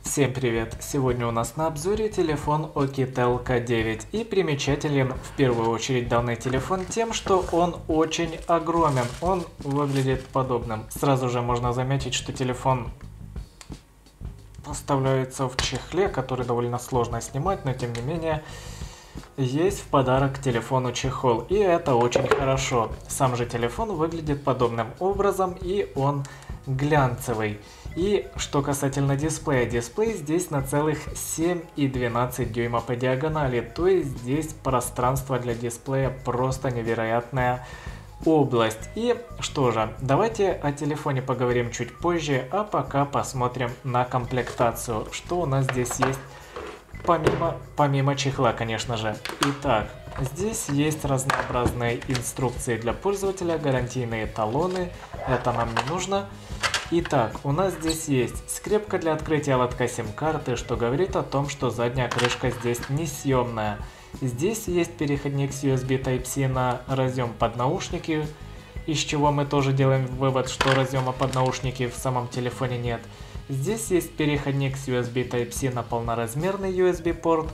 Всем привет! Сегодня у нас на обзоре телефон Oukitel K9, и примечателен в первую очередь данный телефон тем, что он очень огромен, он выглядит подобным. Сразу же можно заметить, что телефон поставляется в чехле, который довольно сложно снимать, но тем не менее есть в подарок к телефону чехол, и это очень хорошо. Сам же телефон выглядит подобным образом, и он глянцевый. И что касательно дисплея, дисплей здесь на целых 7,12 дюйма по диагонали, то есть здесь пространство для дисплея просто невероятная область. И что же, давайте о телефоне поговорим чуть позже, а пока посмотрим на комплектацию, что у нас здесь есть помимо чехла, конечно же. Итак, здесь есть разнообразные инструкции для пользователя, гарантийные талоны, это нам не нужно. Итак, у нас здесь есть скрепка для открытия лотка сим-карты, что говорит о том, что задняя крышка здесь несъемная. Здесь есть переходник с USB Type-C на разъем под наушники, из чего мы тоже делаем вывод, что разъема под наушники в самом телефоне нет. Здесь есть переходник с USB Type-C на полноразмерный USB порт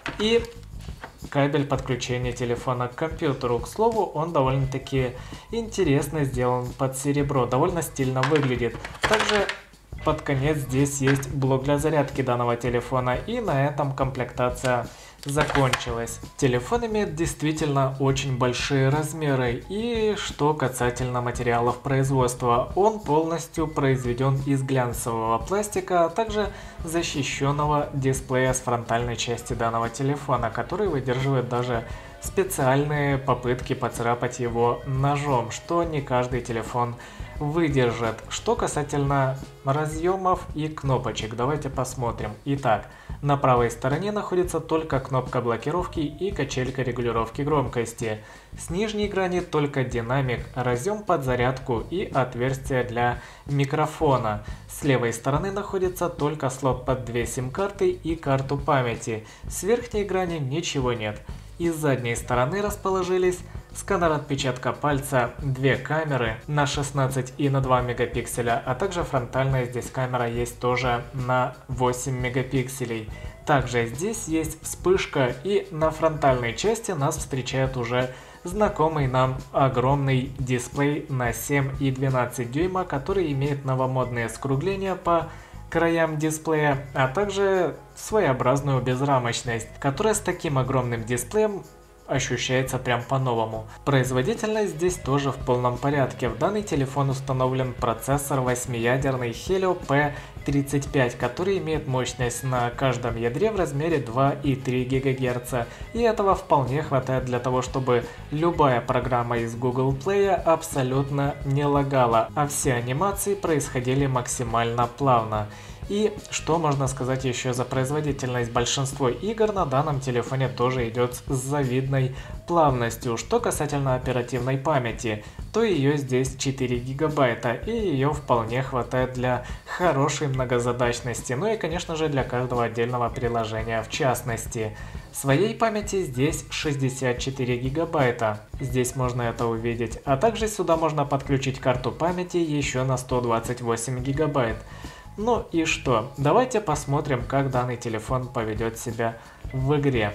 и кабель подключения телефона к компьютеру. К слову, он довольно-таки интересно сделан под серебро, довольно стильно выглядит. Также под конец здесь есть блок для зарядки данного телефона, и на этом комплектация закончилась. Телефон имеет действительно очень большие размеры, и что касательно материалов производства, он полностью произведен из глянцевого пластика, а также защищенного дисплея с фронтальной части данного телефона, который выдерживает даже специальные попытки поцарапать его ножом, что не каждый телефон выдержит. Что касательно разъемов и кнопочек, давайте посмотрим. Итак, на правой стороне находится только кнопка блокировки и качелька регулировки громкости. С нижней грани только динамик, разъем под зарядку и отверстие для микрофона. С левой стороны находится только слот под две сим-карты и карту памяти. С верхней грани ничего нет. И с задней стороны расположились сканер отпечатка пальца, две камеры на 16 и на 2 мегапикселя, а также фронтальная здесь камера есть тоже на 8 мегапикселей. Также здесь есть вспышка, и на фронтальной части нас встречает уже знакомый нам огромный дисплей на 7,12 дюйма, который имеет новомодные скругления по краям дисплея, а также своеобразную безрамочность, которая с таким огромным дисплеем ощущается прям по-новому. Производительность здесь тоже в полном порядке. В данный телефон установлен процессор 8-ядерный Helio P35, который имеет мощность на каждом ядре в размере 2,3 ГГц. И этого вполне хватает для того, чтобы любая программа из Google Play абсолютно не лагала, а все анимации происходили максимально плавно. И что можно сказать еще за производительность? Большинство игр на данном телефоне тоже идет с завидной плавностью. Что касательно оперативной памяти, то ее здесь 4 гигабайта, и ее вполне хватает для хорошей многозадачности, ну и конечно же для каждого отдельного приложения в частности. Своей памяти здесь 64 гигабайта, здесь можно это увидеть, а также сюда можно подключить карту памяти еще на 128 гигабайт. Ну и что, давайте посмотрим, как данный телефон поведет себя в игре.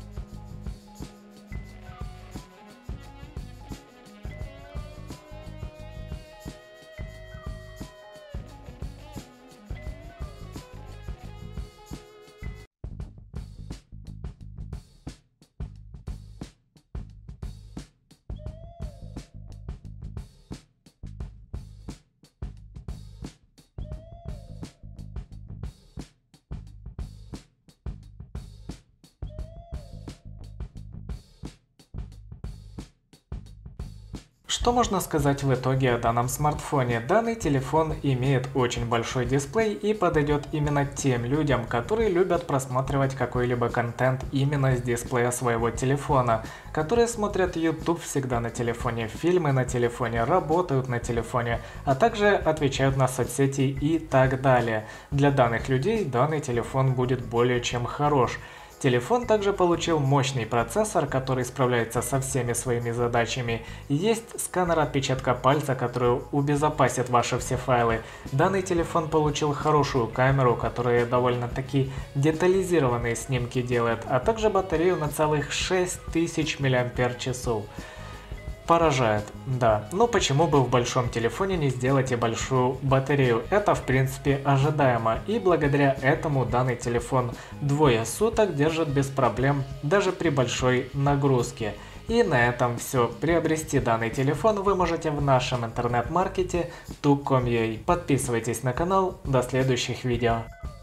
Что можно сказать в итоге о данном смартфоне? Данный телефон имеет очень большой дисплей и подойдет именно тем людям, которые любят просматривать какой-либо контент именно с дисплея своего телефона, которые смотрят YouTube всегда на телефоне, фильмы на телефоне, работают на телефоне, а также отвечают на соцсети и так далее. Для данных людей данный телефон будет более чем хорош. Телефон также получил мощный процессор, который справляется со всеми своими задачами. Есть сканер отпечатка пальца, который убезопасит ваши все файлы. Данный телефон получил хорошую камеру, которая довольно-таки детализированные снимки делает, а также батарею на целых 6000 мАч. Поражает, да. Но почему бы в большом телефоне не сделать и большую батарею? Это в принципе ожидаемо, и благодаря этому данный телефон двое суток держит без проблем даже при большой нагрузке. И на этом все. Приобрести данный телефон вы можете в нашем интернет-маркете tuq.com.ua. Подписывайтесь на канал. До следующих видео.